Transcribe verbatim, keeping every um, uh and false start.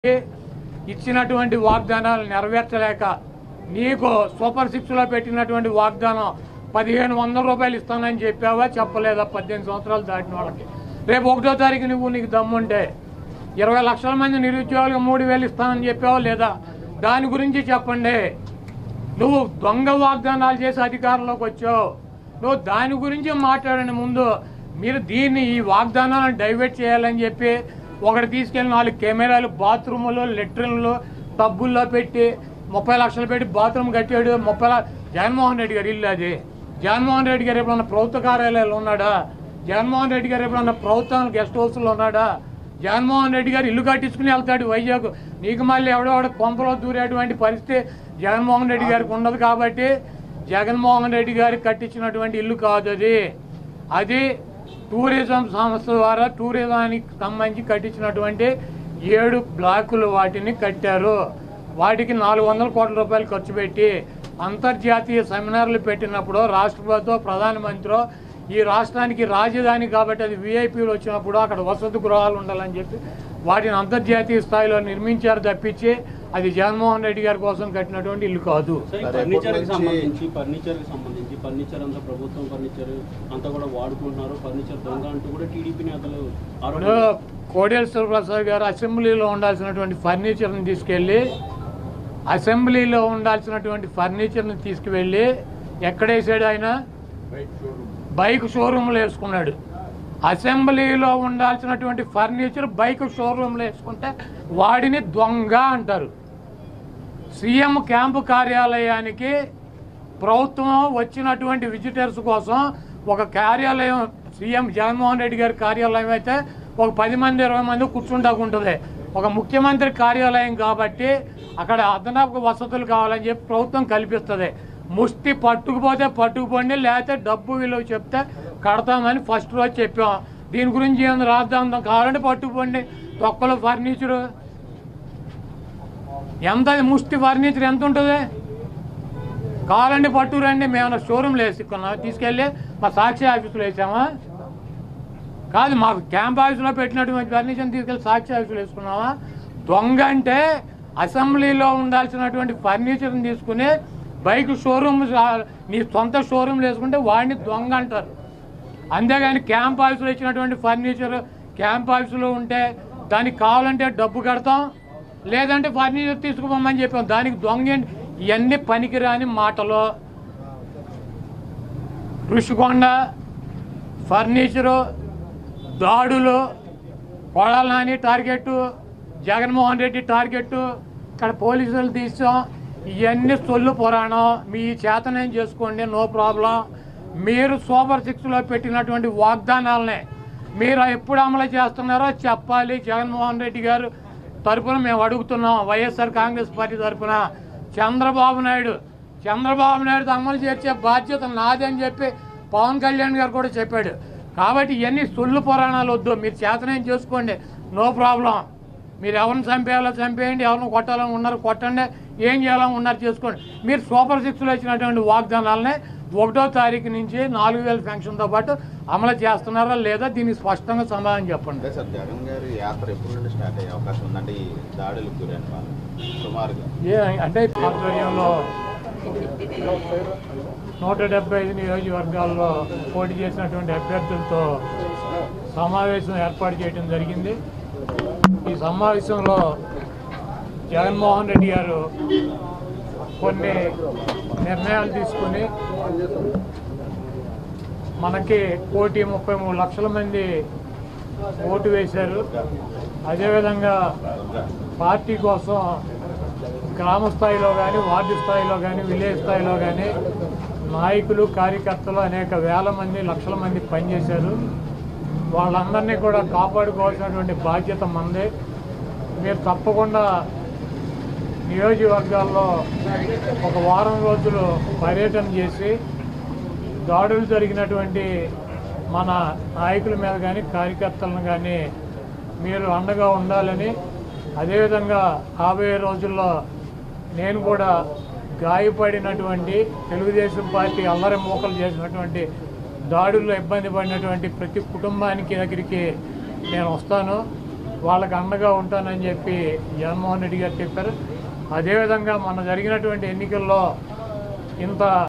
ఇచ్చినటువంటి వాగ్దానాలు నెరవేర్చలేక నీకు సూపర్ సిక్స్ లో పెట్టినటువంటి వాగ్దానం పదిహేను వందల రూపాయలు ఇస్తానని చెప్పావా చెప్పలేదా? పద్దెనిమిది సంవత్సరాలు దాటిన వాళ్ళకి రేపు ఒకటో తారీఖు నువ్వు నీకు దమ్ముంటే ఇరవై లక్షల మంది నిరుద్యోగులకు మూడు వేలు ఇస్తానని చెప్పావా లేదా? దాని గురించి చెప్పండి. నువ్వు దొంగ వాగ్దానాలు చేసి అధికారంలోకి వచ్చావు, నువ్వు దాని గురించి మాట్లాడండి. ముందు మీరు దీన్ని ఈ వాగ్దానాలను డైవర్ట్ చేయాలని చెప్పి ఒకటి తీసుకెళ్ళి నాలుగు కెమెరాలు బాత్రూములు లెట్రిన్లు టబ్బుల్లో పెట్టి ముప్పై లక్షలు పెట్టి బాత్రూమ్ కట్టాడు. ముప్పై జగన్మోహన్ రెడ్డి గారు ఇల్లు అది. జగన్మోహన్ రెడ్డి గారు ఎప్పుడన్నా ప్రభుత్వ కార్యాలయాలు ఉన్నాడా? జగన్మోహన్ రెడ్డి గారు ఎప్పుడన్నా ప్రభుత్వం గెస్ట్ హౌస్లో ఉన్నాడా? జగన్మోహన్ రెడ్డి గారు ఇల్లు కట్టించుకుని వెళ్తాడు వైజాగ్. నీకు మళ్ళీ ఎవడెవడ కొంపలో దూరేటువంటి పరిస్థితి జగన్మోహన్ రెడ్డి గారికి ఉండదు. కాబట్టి జగన్మోహన్ రెడ్డి గారికి కట్టించినటువంటి ఇల్లు కాదు అది. అది టూరిజం సంస్థ ద్వారా టూరిజానికి సంబంధించి కట్టించినటువంటి ఏడు బ్లాకులు వాటిని కట్టారు. వాటికి నాలుగు వందల కోట్ల రూపాయలు ఖర్చు పెట్టి అంతర్జాతీయ సెమినార్లు పెట్టినప్పుడు రాష్ట్రపతితో ప్రధానమంత్రి ఈ రాష్ట్రానికి రాజధాని కాబట్టి అది వీఐపీలు వచ్చినప్పుడు అక్కడ వసతి గృహాలు ఉండాలని చెప్పి వాటిని అంతర్జాతీయ స్థాయిలో నిర్మించారు తప్పించి అది జగన్మోహన్ రెడ్డి గారి కోసం కట్టినటువంటి ఇల్లు కాదు. ఫర్నిచర్కి సంబంధించి ఫర్నిచర్కి సంబంధించి ఫర్నిచర్ అంతా ప్రభుత్వం ఫర్నిచర్ అంతా కూడా వాడుకుంటున్నారు. ఫర్నిచర్ దొంగ అంటూ కూడా టీడీపీ నేతలు కోడెల శివప్రసాద్ గారు అసెంబ్లీలో ఉండాల్సినటువంటి ఫర్నిచర్ని తీసుకెళ్ళి అసెంబ్లీలో ఉండాల్సినటువంటి ఫర్నిచర్ని తీసుకువెళ్ళి ఎక్కడేసాడు? ఆయన బైక్ షోరూమ్లో వేసుకున్నాడు. అసెంబ్లీలో ఉండాల్సినటువంటి ఫర్నిచర్ బైక్ షోరూమ్లో వేసుకుంటే వాడిని దొంగ అంటారు. సీఎం క్యాంపు కార్యాలయానికి ప్రభుత్వం వచ్చినటువంటి విజిటర్స్ కోసం ఒక కార్యాలయం సీఎం జగన్మోహన్ రెడ్డి గారి కార్యాలయం అయితే ఒక పది మంది ఇరవై మంది కూర్చుంటాకుంటుంది. ఒక ముఖ్యమంత్రి కార్యాలయం కాబట్టి అక్కడ అదనపు వసతులు కావాలని చెప్పి ప్రభుత్వం కల్పిస్తుంది. ముష్టి పట్టుకుపోతే పట్టుకుపోండి, లేకపోతే డబ్బు విలువ చెప్తే కడతామని ఫస్ట్ రోజు చెప్పాం. దీని గురించి ఏమైనా రాద్దాం కావాలంటే పట్టుకుపోండి. తొక్కలు ఫర్నిచరు ఎంత ముష్టి ఫర్నిచర్ ఎంత ఉంటుంది? కావాలంటే పట్టుకురండి. మేము షోరూమ్లో వేసుకున్నాం, తీసుకెళ్ళి మా సాక్షి ఆఫీసులో వేసామా? కాదు, మాకు క్యాంప్ ఆఫీసులో పెట్టినటువంటి ఫర్నిచర్ని తీసుకెళ్ళి సాక్షి ఆఫీసులో వేసుకున్నామా? దొంగ అంటే అసెంబ్లీలో ఉండాల్సినటువంటి ఫర్నిచర్ని తీసుకుని బైక్ షోరూమ్ నీ సొంత షోరూమ్లు వేసుకుంటే వాడిని దొంగ అంటారు. అంతేగాని క్యాంప్ ఆఫీసులో ఇచ్చినటువంటి ఫర్నిచర్ క్యాంప్ ఆఫీసులో ఉంటే దానికి కావాలంటే డబ్బు కడతాం, లేదంటే ఫర్నిచర్ తీసుకుపోమని చెప్పాం. దానికి దొంగ ఇవన్నీ పనికిరాని మాటలు. ఋషికొండ ఫర్నిచరు దాడులు, కొడాల నాని టార్గెట్, జగన్మోహన్ రెడ్డి టార్గెట్, ఇక్కడ పోలీసులు తీసాం. ఇవన్నీ సొల్లు పురాణం. మీ చేతనేం చేసుకోండి, నో ప్రాబ్లం. మీరు సూపర్ సిక్స్లో పెట్టినటువంటి వాగ్దానాలనే మీరు ఎప్పుడు అమలు చేస్తున్నారో చెప్పాలి. జగన్మోహన్ రెడ్డి గారు తరఫున మేము అడుగుతున్నాం. వైఎస్ఆర్ కాంగ్రెస్ పార్టీ తరఫున చంద్రబాబు నాయుడు చంద్రబాబు నాయుడు అమలు చేసే బాధ్యత నాది అని చెప్పి పవన్ కళ్యాణ్ గారు కూడా చెప్పాడు. కాబట్టి ఇవన్నీ సొల్లు పురాణాలు వద్దు. మీరు చేతనేం చేసుకోండి, నో ప్రాబ్లం. మీరు ఎవరిని చంపేయాలో చంపేయండి, ఎవరిని కొట్టాలని ఉన్నారు కొట్టండి, ఏం చేయాలని ఉన్నారు చేసుకోండి. మీరు సూపర్ సిక్స్లో ఇచ్చినటువంటి వాగ్దానాలనే ఒకటో తారీఖు నుంచి నాలుగు వేల పెన్షన్తో పాటు అమలు చేస్తున్నారా లేదా? దీనికి స్పష్టంగా సమాధానం చెప్పండి. సార్, జగన్ గారి యాత్ర ఎప్పుడు నుండి స్టార్ట్ అయ్యే అవకాశం ఉందండి? దాడులకు గురైన వాళ్ళు సుమారుగా ఏ అంటే ఆధ్వర్యంలో నూట డెబ్బై ఐదు నియోజకవర్గాల్లో పోటీ చేసినటువంటి అభ్యర్థులతో సమావేశం ఏర్పాటు చేయడం జరిగింది. ఈ సమావేశంలో జగన్మోహన్ రెడ్డి గారు కొన్ని నిర్ణయాలు తీసుకుని మనకి కోటి ముప్పై మూడు లక్షల మంది ఓటు వేశారు. అదేవిధంగా పార్టీ కోసం గ్రామ స్థాయిలో కానీ వార్డు స్థాయిలో కానీ విలేజ్ స్థాయిలో కానీ నాయకులు కార్యకర్తలు అనేక వేల మంది లక్షల మంది పనిచేశారు. వాళ్ళందరినీ కూడా కాపాడుకోవాల్సినటువంటి బాధ్యత మందే. మీరు తప్పకుండా నియోజకవర్గాల్లో ఒక వారం రోజులు పర్యటన చేసి దాడులు జరిగినటువంటి మన నాయకుల మీద కానీ కార్యకర్తలను కానీ మీరు అండగా ఉండాలని, అదేవిధంగా రాబోయే రోజుల్లో నేను కూడా గాయపడినటువంటి తెలుగుదేశం పార్టీ అల్లరి మోకలు చేసినటువంటి దాడుల్లో ఇబ్బంది పడినటువంటి ప్రతి కుటుంబానికి దగ్గరికి నేను వస్తాను. వాళ్ళకి అండగా ఉంటానని చెప్పి జగన్మోహన్ రెడ్డి గారు చెప్పారు. అదేవిధంగా మొన్న జరిగినటువంటి ఎన్నికల్లో ఇంత